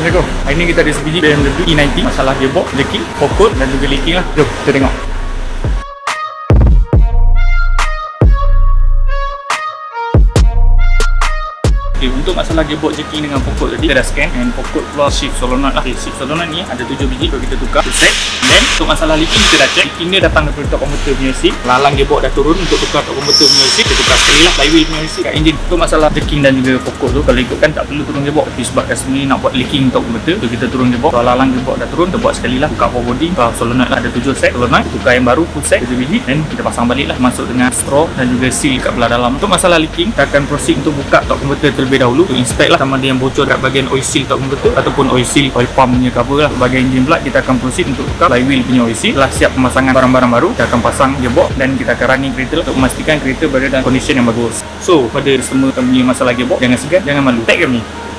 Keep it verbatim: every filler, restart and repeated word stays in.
Assalamualaikum. Hari ni kita ada sebiji B M W E sembilan puluh, masalah gearbox, braking, fokus dan juga leaking lah. Jom kita tengok. Okay, untuk masalah gearbox jerking dengan pokok tadi, kita dah scan and pokok plus shift solenoid lah. Okay, shift solenoid ni ada tujuh biji, so kita tukar set. Then untuk masalah leaking kita dah check, leaking dia datang daripada top converter punya seal. Lalang gearbox dah turun, untuk tukar top converter punya seal kita tukar sekali lah flywheel punya seal kat enjin. Untuk masalah jerking dan juga pokok tu, kalau ikutkan tak perlu turun gearbox, tapi sebab customer ni nak buat leaking top converter, so kita turun gearbox. Kalau lalang gearbox dah turun, kita buat sekali lah, tukar power body, tukar solenoid lah, ada tujuh set solenoid, tukar yang baru full set tujuh biji, dan kita pasang balik lah, masuk dengan straw dan juga seal kat belah dalam. Untuk masalah leaking, kita akan proceed untuk buka top converter terlebih dahulu, untuk inspect lah sama ada yang bocor kat bahagian oil seal top converter ataupun oil seal oil pump punya cover lah. Bahagian engine pula kita akan proceed untuk tukar flywheel punya oil seal. Setelah siap pemasangan barang-barang baru, kita akan pasang gearbox dan kita akan running kereta untuk memastikan kereta berada dalam kondisi yang bagus. So pada semua yang punya masalah gearbox, jangan segan, jangan malu, tag kami.